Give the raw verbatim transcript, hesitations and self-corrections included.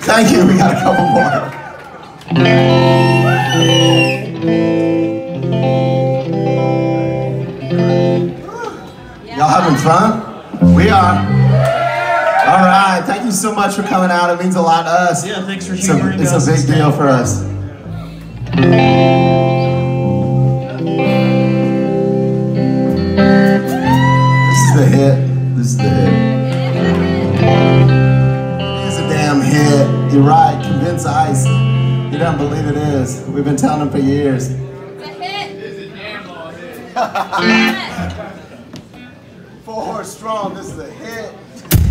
Thank you, we got a couple more. Y'all having fun? We are. All right, thank you so much for coming out. It means a lot to us. Yeah, thanks for It's a, humoring it's us. a big deal for us. This is the hit. This is the hit. It's a damn hit. You're right. Convince Ice. You don't believe it is. We've been telling him for years. It's a hit. It's a damn ball hit. Four strong. This is a hit.